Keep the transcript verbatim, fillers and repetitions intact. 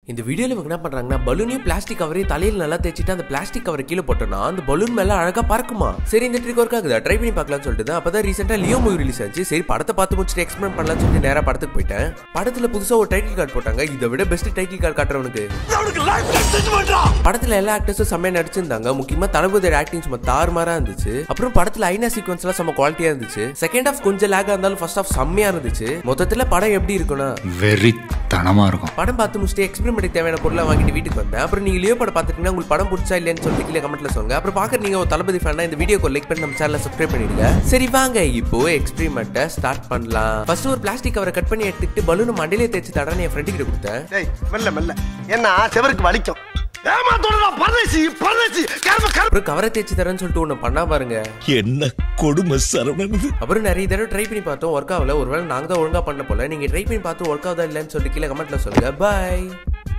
இந்த வீடியோல இவங்க என்ன பண்றாங்கன்னா பலூனையும் பிளாஸ்டிக் கவரையும் தலையில நல்லா தேய்ச்சிட்டு அந்த பிளாஸ்டிக் கவரை கீழே போட்டோம்னா அந்த பலூன் மேல அழகா பறக்குமா. சரி இந்த ட்ரிக் ஒர்க் ஆகுதா, ட்ரை பண்ணி பார்க்கலாம்னு சொல்லிட்டு அப்பதான் ரீசெண்டா லியோ மூவி ரிலீஸ் ஆச்சு. சரி படத்தை பார்த்து முடிச்சுட்டு எக்ஸ்பிளைன் பண்ணலாம்னு சொல்லிட்டு நேரா படத்துக்கு போயிட்டேன். படத்துல புதுசா ஒரு டைட்டில் கார்டு போட்டாங்க. இதை விட பெஸ்ட் டைட்டில் கார்டு காட்டுறவனுக்கு. படத்துல எல்லா ஆக்டர்ஸும் செம்மையா நடிச்சிருந்தாங்க. முக்கியமா தளபதியோட ஆக்டிங் சும்மா தாறுமாறா இருந்துச்சு. அப்புறம் படத்துல ஐநா சீக்வன்ஸ் எல்லாம் செம்ம குவாலிட்டியா இருந்துச்சு. செகண்ட் ஹாஃப் கொஞ்சம் லேகா இருந்தாலும் ஃபர்ஸ்ட் ஹாஃப் செம்மையா இருந்துச்சு. மொத்தத்துல படம் எப்படி இருக்குன்னா வெரி தனமா இருக்கும். படம் பார்த்து முடிச்சுட்டு எக்ஸ்பெரிமெண்ட் தேவையான பொருளை வாங்கிட்டு வீட்டுக்கு வந்தேன். அப்புறம் நீங்க லியோ படம் பார்த்துட்டீங்கன்னா உங்களுக்கு படம் பிடிச்சா இல்லையான்னு சொல்லி கீழே கமெண்ட்ல சொல்லுங்க. அப்புறம் பார்க்க நீங்க ஒரு தளபதி ஃபேனா இந்த வீடியோக்கு லைக் பண்ணி நம்ம சேனலை சப்ஸ்கிரைப் பண்ணிடுங்க. சரி வாங்க இப்போ எக்ஸ்பெரிமெண்ட்டை ஸ்டார்ட் பண்ணலாம். ஃபர்ஸ்ட் ஒரு பிளாஸ்டிக் கவரை கட் பண்ணி எடுத்துக்கிட்டு பலூனை மண்டையிலே தேய்ச்சி தடவை என் ஃப்ரெண்டு கிட்ட கொடுத்தேன். டேய் மெல்ல மெல்ல ஏன்னா செவருக்கு வலிக்கும். அப்புறம் கவரை தேய்ச்சி தரேன்னு சொல்லிட்டு ஒண்ணு பண்ணா பாருங்க, என்ன கொடுமை சரவணன். அப்புறம் நிறைய தடவை ட்ரை பண்ணி பார்த்தோம், ஒர்க் ஆகல. ஒருவேளை நாங்க தான் ஒழுங்கா பண்ண போல. நீங்க ட்ரை பண்ணி பார்த்து ஒர்க் ஆகுதா இல்லைன்னு சொல்லிட்டு கீழே கமெண்ட்ல சொல்லுங்க. பாய்.